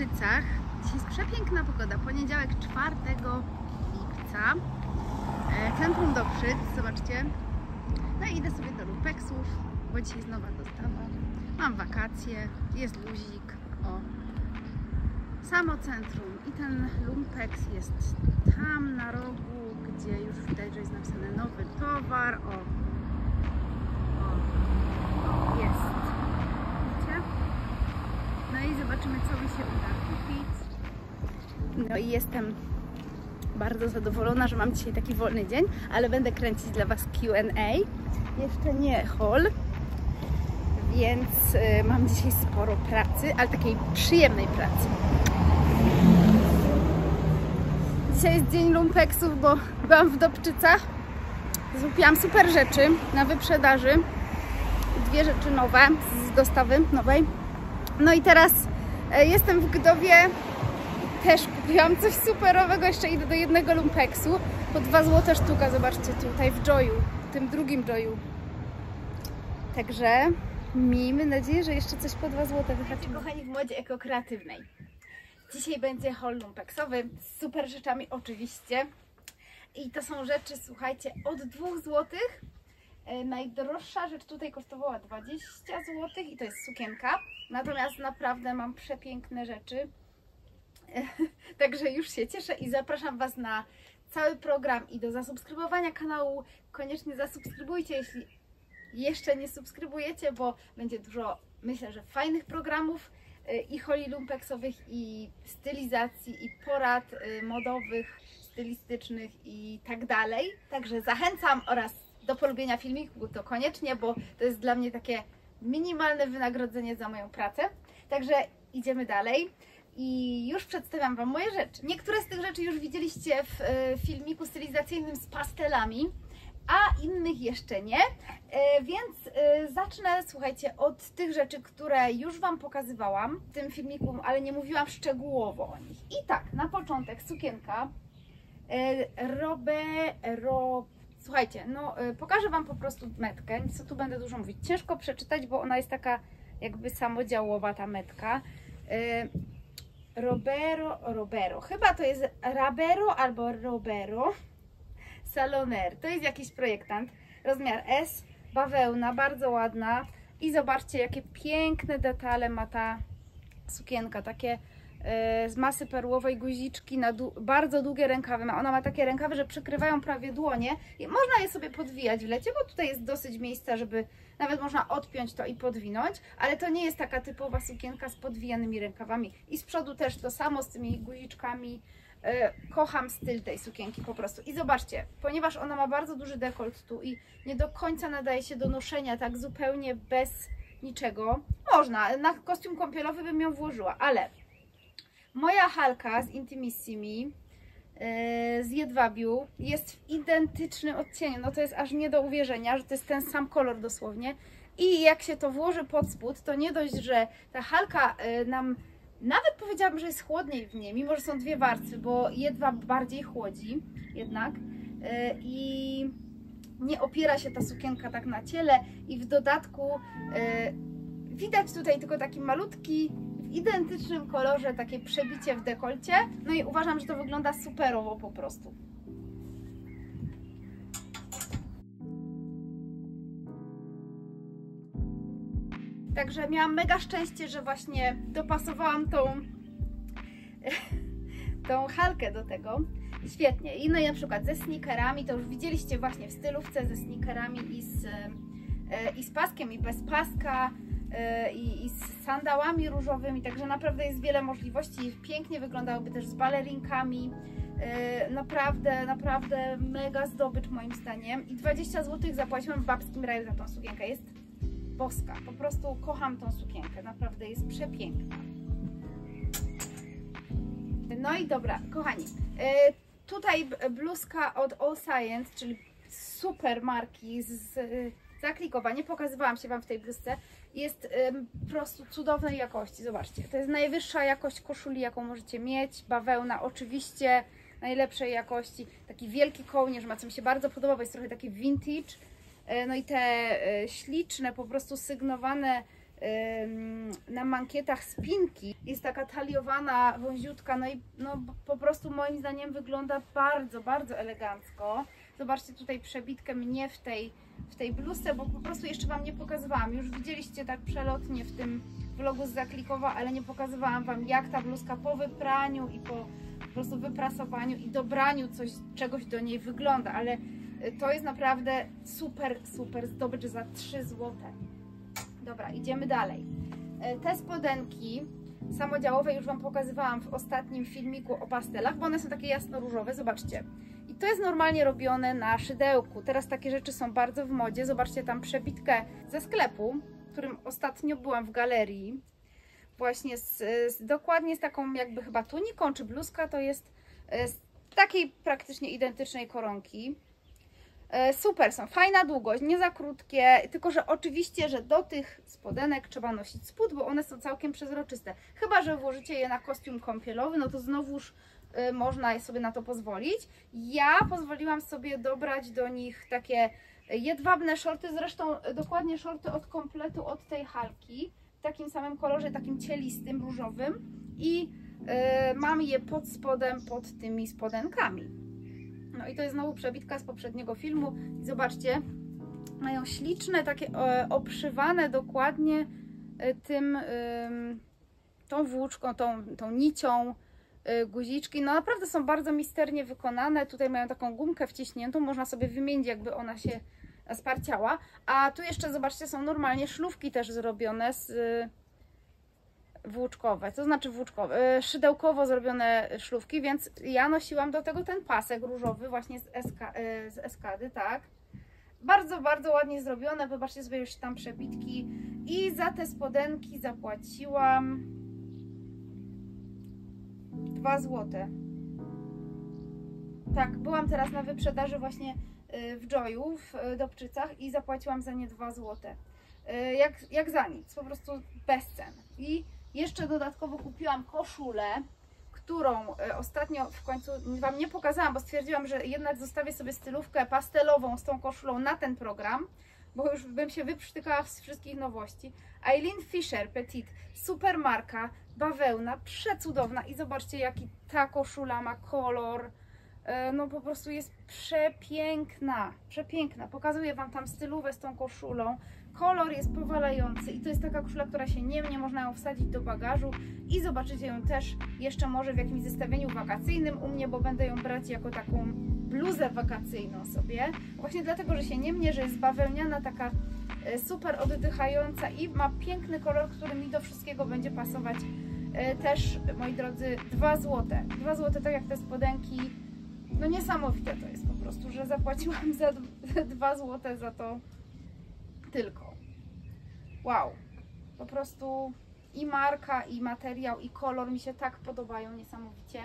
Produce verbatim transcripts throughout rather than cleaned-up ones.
Dopczycach. Dzisiaj jest przepiękna pogoda, poniedziałek czwartego lipca. Centrum Dobczyc, zobaczcie. No i idę sobie do lumpeksów, bo dzisiaj jest nowa dostawa. Mam wakacje, jest luzik. O, samo centrum i ten lumpeks jest tam na rogu, gdzie już widać, że jest napisany nowy towar. O, o, jest. Widzicie? No i zobaczymy, co mi się uda kupić. No i jestem bardzo zadowolona, że mam dzisiaj taki wolny dzień, ale będę kręcić dla Was Q and A. Jeszcze nie haul, więc y, mam dzisiaj sporo pracy, ale takiej przyjemnej pracy. Dzisiaj jest dzień lumpeksów, bo byłam w Dobczycach. Złupiłam super rzeczy na wyprzedaży. Dwie rzeczy nowe z dostawy nowej. No i teraz y, jestem w Gdowie. Też kupiłam coś superowego, jeszcze idę do jednego lumpeksu po dwa złote sztuka, zobaczcie tutaj w Joyu, w tym drugim Joyu. Także miejmy nadzieję, że jeszcze coś po dwa złote wyhaczymy. Kochani, w modzie ekokreatywnej. Dzisiaj będzie haul lumpeksowy z super rzeczami oczywiście. I to są rzeczy, słuchajcie, od dwóch złotych. E, najdroższa rzecz tutaj kosztowała dwadzieścia złotych i to jest sukienka. Natomiast naprawdę mam przepiękne rzeczy. Także już się cieszę i zapraszam Was na cały program i do zasubskrybowania kanału. Koniecznie zasubskrybujcie, jeśli jeszcze nie subskrybujecie, bo będzie dużo, myślę, że fajnych programów i holi lumpeksowych, i stylizacji, i porad modowych, stylistycznych i tak dalej. Także zachęcam oraz do polubienia filmiku, to koniecznie, bo to jest dla mnie takie minimalne wynagrodzenie za moją pracę. Także idziemy dalej. I już przedstawiam Wam moje rzeczy. Niektóre z tych rzeczy już widzieliście w filmiku stylizacyjnym z pastelami, a innych jeszcze nie. Więc zacznę, słuchajcie, od tych rzeczy, które już Wam pokazywałam w tym filmiku, ale nie mówiłam szczegółowo o nich. I tak, na początek sukienka Robero. Słuchajcie, no pokażę Wam po prostu metkę, co tu będę dużo mówić. Ciężko przeczytać, bo ona jest taka jakby samodziałowa, ta metka. Robero, Robero, chyba to jest Rabero albo Robero Saloner, to jest jakiś projektant, rozmiar S, bawełna, bardzo ładna i zobaczcie, jakie piękne detale ma ta sukienka, takie e, z masy perłowej, guziczki, na bardzo długie rękawy ma, ona ma takie rękawy, że przykrywają prawie dłonie i można je sobie podwijać w lecie, bo tutaj jest dosyć miejsca, żeby nawet można odpiąć to i podwinąć, ale to nie jest taka typowa sukienka z podwijanymi rękawami. I z przodu też to samo z tymi guziczkami. Yy, kocham styl tej sukienki po prostu. I zobaczcie, ponieważ ona ma bardzo duży dekolt tu i nie do końca nadaje się do noszenia tak zupełnie bez niczego. Można, na kostium kąpielowy bym ją włożyła, ale moja halka z Intimissimi z jedwabiu jest w identycznym odcieniu, no to jest aż nie do uwierzenia, że to jest ten sam kolor dosłownie i jak się to włoży pod spód, to nie dość, że ta halka nam, nawet powiedziałabym, że jest chłodniej w niej, mimo że są dwie warstwy, bo jedwab bardziej chłodzi jednak i nie opiera się ta sukienka tak na ciele i w dodatku widać tutaj tylko taki malutki, w identycznym kolorze, takie przebicie w dekolcie. No i uważam, że to wygląda superowo po prostu. Także miałam mega szczęście, że właśnie dopasowałam tą, tą halkę do tego. Świetnie. I no i na przykład ze sneakerami, to już widzieliście właśnie w stylówce ze sneakerami i z, i z paskiem, i bez paska. I, i z sandałami różowymi, także naprawdę jest wiele możliwości. Pięknie wyglądałoby też z balerinkami. Naprawdę, naprawdę mega zdobycz moim zdaniem. I dwadzieścia złotych zapłaciłam w Babskim Raju za tą sukienkę. Jest boska. Po prostu kocham tą sukienkę. Naprawdę jest przepiękna. No i dobra, kochani. Tutaj bluzka od All Science, czyli super marki z Zaklikowa. Nie pokazywałam się Wam w tej bluzce. Jest ym, po prostu cudownej jakości. Zobaczcie, to jest najwyższa jakość koszuli, jaką możecie mieć. Bawełna oczywiście najlepszej jakości. Taki wielki kołnierz ma, co mi się bardzo podoba, bo jest trochę taki vintage. Yy, no i te yy, śliczne, po prostu sygnowane na mankietach spinki. Jest taka taliowana, wąziutka, no i no, po prostu moim zdaniem wygląda bardzo, bardzo elegancko. Zobaczcie tutaj przebitkę mnie w tej, w tej bluzce, bo po prostu jeszcze Wam nie pokazywałam. Już widzieliście tak przelotnie w tym vlogu z Zaklikowa, ale nie pokazywałam Wam, jak ta bluzka po wypraniu i po, po prostu wyprasowaniu i dobraniu coś, czegoś do niej wygląda, ale to jest naprawdę super, super zdobycz za trzy złote. Dobra, idziemy dalej. Te spodenki samodziałowe już Wam pokazywałam w ostatnim filmiku o pastelach, bo one są takie jasno-różowe, zobaczcie. I to jest normalnie robione na szydełku. Teraz takie rzeczy są bardzo w modzie. Zobaczcie tam przebitkę ze sklepu, w którym ostatnio byłam w galerii. Właśnie z, z, dokładnie z taką jakby chyba tuniką czy bluzka, to jest z takiej praktycznie identycznej koronki. Super są, fajna długość, nie za krótkie, tylko że oczywiście, że do tych spodenek trzeba nosić spód, bo one są całkiem przezroczyste. Chyba że włożycie je na kostium kąpielowy, no to znowuż y, można sobie na to pozwolić. Ja pozwoliłam sobie dobrać do nich takie jedwabne shorty, zresztą dokładnie shorty od kompletu, od tej halki, w takim samym kolorze, takim cielistym, różowym i y, mam je pod spodem, pod tymi spodenkami. No i to jest znowu przebitka z poprzedniego filmu. I zobaczcie, mają śliczne, takie e, obszywane dokładnie e, tym, e, tą włóczką, tą, tą nicią e, guziczki. No naprawdę są bardzo misternie wykonane. Tutaj mają taką gumkę wciśniętą, można sobie wymienić, jakby ona się sparciała. A tu jeszcze, zobaczcie, są normalnie szlufki też zrobione z e, włóczkowe, to znaczy włóczkowe, szydełkowo zrobione szlufki, więc ja nosiłam do tego ten pasek różowy właśnie z, eska, z eskady, tak. Bardzo, bardzo ładnie zrobione, wybaczcie sobie już tam przebitki i za te spodenki zapłaciłam dwa złote. Tak, byłam teraz na wyprzedaży właśnie w Joyu, w Dobczycach i zapłaciłam za nie dwa złote. Jak, jak za nic, po prostu bez cen. I jeszcze dodatkowo kupiłam koszulę, którą ostatnio w końcu Wam nie pokazałam, bo stwierdziłam, że jednak zostawię sobie stylówkę pastelową z tą koszulą na ten program, bo już bym się wyprztykała z wszystkich nowości. Eileen Fisher Petite, super marka, bawełna, przecudowna i zobaczcie, jaki ta koszula ma kolor. No po prostu jest przepiękna, przepiękna. Pokazuję Wam tam stylówę z tą koszulą. Kolor jest powalający i to jest taka koszula, która się nie mnie, można ją wsadzić do bagażu i zobaczycie ją też jeszcze może w jakimś zestawieniu wakacyjnym u mnie, bo będę ją brać jako taką bluzę wakacyjną sobie. Właśnie dlatego, że się nie mnie, że jest bawełniana, taka super oddychająca i ma piękny kolor, który mi do wszystkiego będzie pasować. Też, moi drodzy, dwa złote. dwa złote, tak jak te spodenki. No niesamowite to jest po prostu, że zapłaciłam za dwa złote za to tylko. Wow. Po prostu i marka, i materiał, i kolor mi się tak podobają niesamowicie.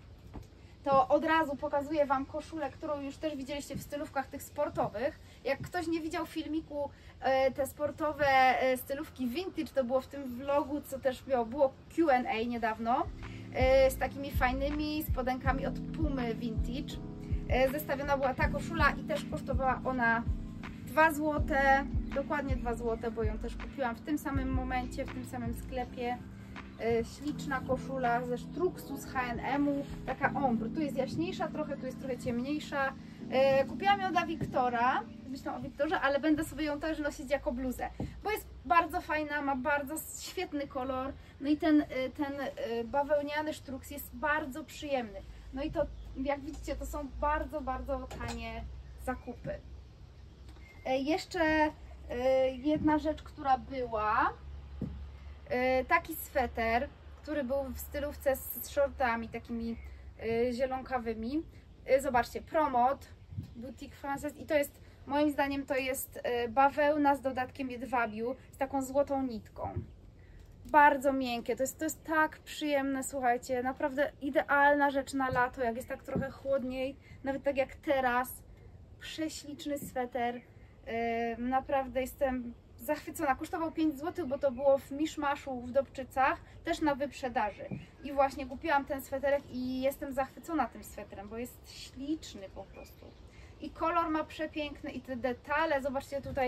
To od razu pokazuję Wam koszulę, którą już też widzieliście w stylówkach tych sportowych. Jak ktoś nie widział filmiku, te sportowe stylówki vintage, to było w tym vlogu, co też było Q and A niedawno, z takimi fajnymi spodenkami od Pumy Vintage. Zestawiona była ta koszula i też kosztowała ona dwa złote, dokładnie dwa złote, bo ją też kupiłam w tym samym momencie, w tym samym sklepie. Śliczna koszula ze sztruksu z H and M-u, taka ombre. Tu jest jaśniejsza trochę, tu jest trochę ciemniejsza. Kupiłam ją dla Wiktora, myślę o Wiktorze, ale będę sobie ją też nosić jako bluzę, bo jest bardzo fajna, ma bardzo świetny kolor, no i ten, ten bawełniany sztruks jest bardzo przyjemny. No i to, jak widzicie, to są bardzo, bardzo tanie zakupy. Jeszcze jedna rzecz, która była, taki sweter, który był w stylówce z shortami takimi zielonkawymi. Zobaczcie, Promot, Boutique Française i to jest, moim zdaniem to jest bawełna z dodatkiem jedwabiu, z taką złotą nitką. Bardzo miękkie, to jest, to jest tak przyjemne, słuchajcie, naprawdę idealna rzecz na lato, jak jest tak trochę chłodniej, nawet tak jak teraz. Prześliczny sweter, yy, naprawdę jestem zachwycona. Kosztował pięć złotych, bo to było w Miszmaszu w Dobczycach, też na wyprzedaży. I właśnie kupiłam ten sweterek i jestem zachwycona tym sweterem, bo jest śliczny po prostu. I kolor ma przepiękny i te detale, zobaczcie tutaj,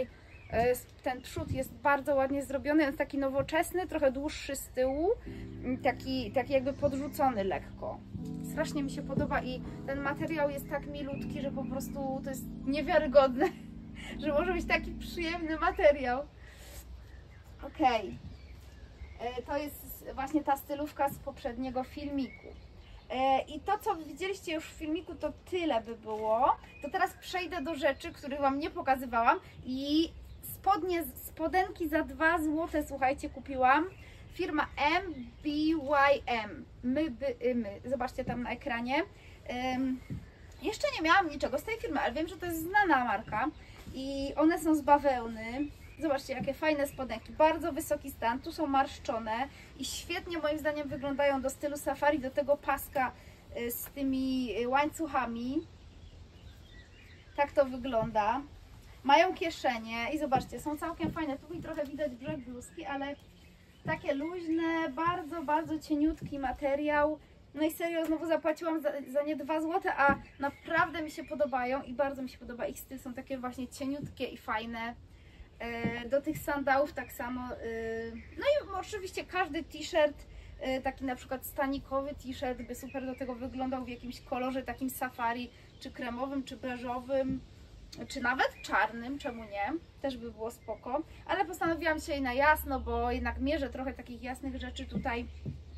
Ten przód jest bardzo ładnie zrobiony, jest taki nowoczesny, trochę dłuższy z tyłu, taki, taki jakby podrzucony lekko. Strasznie mi się podoba i ten materiał jest tak milutki, że po prostu to jest niewiarygodne, że może być taki przyjemny materiał. Okej, okay. To jest właśnie ta stylówka z poprzedniego filmiku. I to, co widzieliście już w filmiku, to tyle by było. To teraz przejdę do rzeczy, których Wam nie pokazywałam. I spodnie, spodenki za dwa złote, słuchajcie, kupiłam. Firma M B Y M. My, by, my. Zobaczcie tam na ekranie. Um, jeszcze nie miałam niczego z tej firmy, ale wiem, że to jest znana marka. I one są z bawełny. Zobaczcie, jakie fajne spodenki, bardzo wysoki stan, tu są marszczone i świetnie moim zdaniem wyglądają do stylu safari, do tego paska z tymi łańcuchami. Tak to wygląda. Mają kieszenie i zobaczcie, są całkiem fajne, tu mi trochę widać brzeg bluzki, ale takie luźne, bardzo, bardzo cieniutki materiał. No i serio, znowu zapłaciłam za, za nie dwa złote, a naprawdę mi się podobają i bardzo mi się podoba ich styl, są takie właśnie cieniutkie i fajne. Do tych sandałów tak samo, no i oczywiście każdy t-shirt, taki na przykład stanikowy t-shirt by super do tego wyglądał w jakimś kolorze takim safari, czy kremowym, czy beżowym, czy nawet czarnym, czemu nie, też by było spoko, ale postanowiłam dzisiaj na jasno, bo jednak mierzę trochę takich jasnych rzeczy tutaj.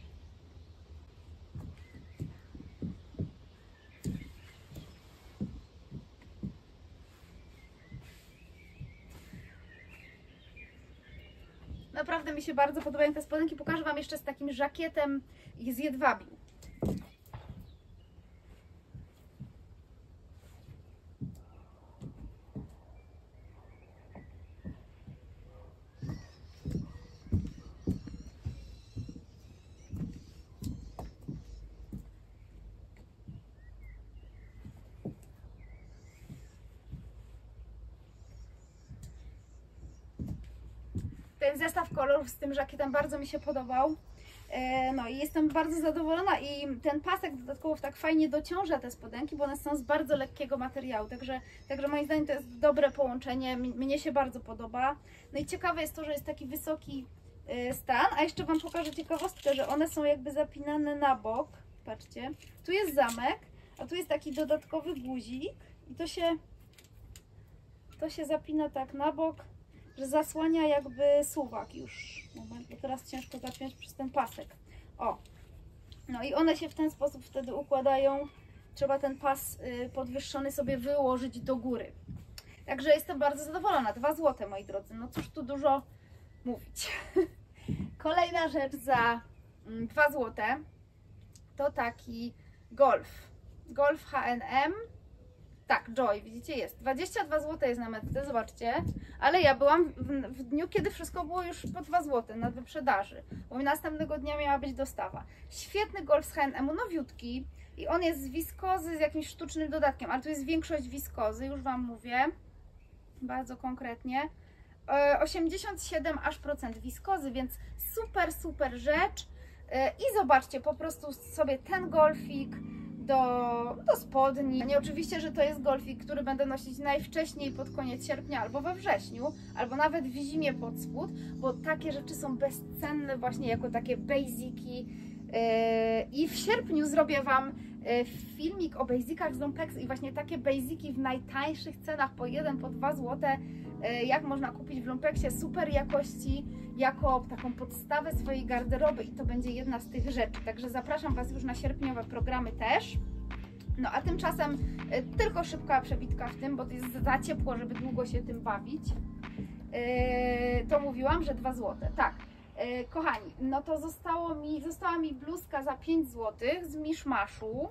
Naprawdę mi się bardzo podobają te spodenki. Pokażę Wam jeszcze z takim żakietem z jedwabiu. Ten zestaw kolorów z tym żakietem bardzo mi się podobał. No i jestem bardzo zadowolona i ten pasek dodatkowo tak fajnie dociąża te spodenki, bo one są z bardzo lekkiego materiału, także, także moim zdaniem to jest dobre połączenie, mnie się bardzo podoba. No i ciekawe jest to, że jest taki wysoki stan, a jeszcze Wam pokażę ciekawostkę, że one są jakby zapinane na bok, patrzcie, tu jest zamek, a tu jest taki dodatkowy guzik i to się, to się zapina tak na bok, że zasłania jakby suwak już. Moment, bo teraz ciężko zapiąć przez ten pasek. O! No i one się w ten sposób wtedy układają. Trzeba ten pas podwyższony sobie wyłożyć do góry. Także jestem bardzo zadowolona. dwa złote, moi drodzy. No cóż tu dużo mówić. Kolejna rzecz za dwa złote to taki Golf. Golf H and M. Tak, Joy, widzicie, jest. dwadzieścia dwa złote jest na metce, zobaczcie. Ale ja byłam w, w dniu, kiedy wszystko było już po dwa złote na wyprzedaży. Bo następnego dnia miała być dostawa. Świetny Golf z H and M, nowiutki. I on jest z wiskozy z jakimś sztucznym dodatkiem. Ale tu jest większość wiskozy, już Wam mówię. Bardzo konkretnie. osiemdziesiąt siedem aż procent wiskozy, więc super, super rzecz. I zobaczcie, po prostu sobie ten golfik do, do spodni. Nie oczywiście, że to jest golfik, który będę nosić najwcześniej pod koniec sierpnia albo we wrześniu, albo nawet w zimie pod spód, bo takie rzeczy są bezcenne właśnie jako takie basiki. I w sierpniu zrobię Wam filmik o basicach z Lumpex i właśnie takie basiki w najtańszych cenach po jeden, po dwa złote, jak można kupić w Lumpexie, super jakości, jako taką podstawę swojej garderoby i to będzie jedna z tych rzeczy. Także zapraszam Was już na sierpniowe programy też. No a tymczasem tylko szybka przebitka w tym, bo to jest za ciepło, żeby długo się tym bawić. To mówiłam, że dwa złote. Tak. Kochani, no to zostało mi, została mi bluzka za pięć złotych z Miszmaszu.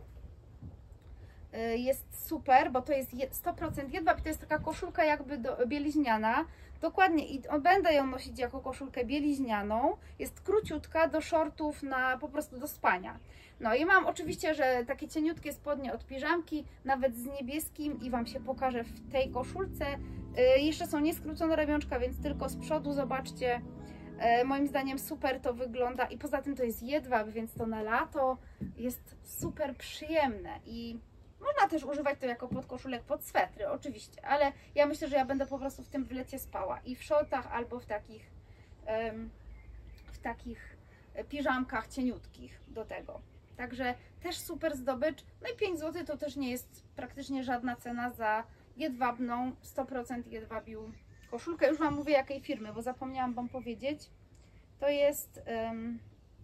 Jest super, bo to jest sto procent jedwab i to jest taka koszulka jakby do, bieliźniana. Dokładnie, i będę ją nosić jako koszulkę bieliźnianą. Jest króciutka, do shortów, na po prostu do spania. No i mam oczywiście, że takie cieniutkie spodnie od piżamki, nawet z niebieskim i Wam się pokażę w tej koszulce. Yy, jeszcze są nieskrócone ramionczka, więc tylko z przodu, zobaczcie. Yy, moim zdaniem super to wygląda i poza tym to jest jedwab, więc to na lato jest super przyjemne i Można też używać to jako podkoszulek pod swetry, oczywiście, ale ja myślę, że ja będę po prostu w tym w lecie spała i w shortach albo w takich, um, w takich piżamkach cieniutkich do tego. Także też super zdobycz. No i pięć złotych to też nie jest praktycznie żadna cena za jedwabną, sto procent jedwabiu koszulkę. Już Wam mówię jakiej firmy, bo zapomniałam Wam powiedzieć. To jest um,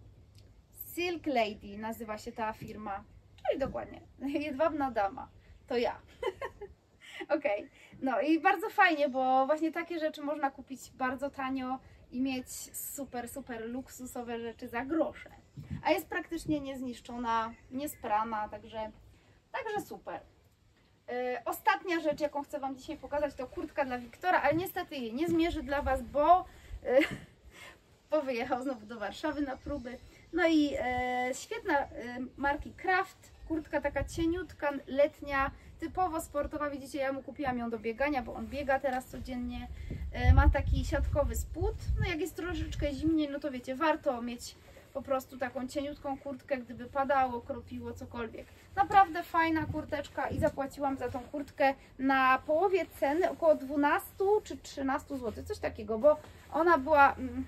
Silk Lady, nazywa się ta firma. Czyli dokładnie, jedwabna dama. To ja. Okej. Okay. No i bardzo fajnie, bo właśnie takie rzeczy można kupić bardzo tanio i mieć super, super luksusowe rzeczy za grosze. A jest praktycznie niezniszczona, niesprana, także, także super. Yy, ostatnia rzecz, jaką chcę Wam dzisiaj pokazać, to kurtka dla Wiktora, ale niestety jej nie zmierzy dla Was, bo, yy, bo wyjechał znowu do Warszawy na próby. No i yy, świetna yy, marki Kraft, kurtka taka cieniutka, letnia, typowo sportowa. Widzicie, ja mu kupiłam ją do biegania, bo on biega teraz codziennie. Yy, ma taki siatkowy spód, no jak jest troszeczkę zimniej, no to wiecie, warto mieć po prostu taką cieniutką kurtkę, gdyby padało, kropiło, cokolwiek. Naprawdę fajna kurteczka i zapłaciłam za tą kurtkę na połowie ceny, około dwanaście czy trzynaście złotych, coś takiego, bo ona była, mm,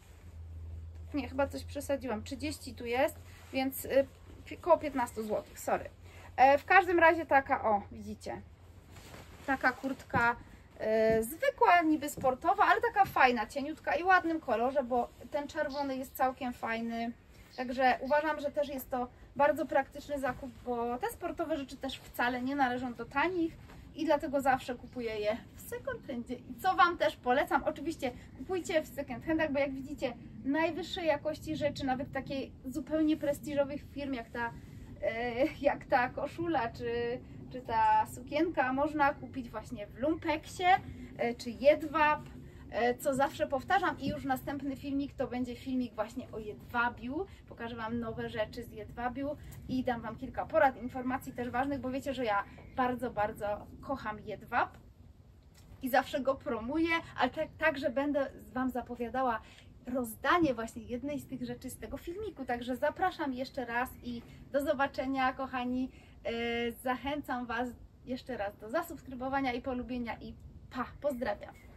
nie, chyba coś przesadziłam, trzydzieści tu jest, więc y, około piętnaście złotych, sorry. E, w każdym razie taka, o, widzicie, taka kurtka y, zwykła, niby sportowa, ale taka fajna, cieniutka i ładnym kolorze, bo ten czerwony jest całkiem fajny. Także uważam, że też jest to bardzo praktyczny zakup, bo te sportowe rzeczy też wcale nie należą do tanich i dlatego zawsze kupuję je w second handzie. I co Wam też polecam, oczywiście kupujcie w second handach, bo jak widzicie, najwyższej jakości rzeczy, nawet takiej zupełnie prestiżowych firm, jak ta, yy, jak ta koszula, czy, czy ta sukienka, można kupić właśnie w Lumpeksie, yy, czy Jedwab, co zawsze powtarzam i już następny filmik to będzie filmik właśnie o jedwabiu. Pokażę Wam nowe rzeczy z jedwabiu i dam Wam kilka porad, informacji też ważnych, bo wiecie, że ja bardzo, bardzo kocham jedwab i zawsze go promuję, ale tak, także będę Wam zapowiadała rozdanie właśnie jednej z tych rzeczy z tego filmiku. Także zapraszam jeszcze raz i do zobaczenia, kochani. Zachęcam Was jeszcze raz do zasubskrybowania i polubienia i pa, pozdrawiam.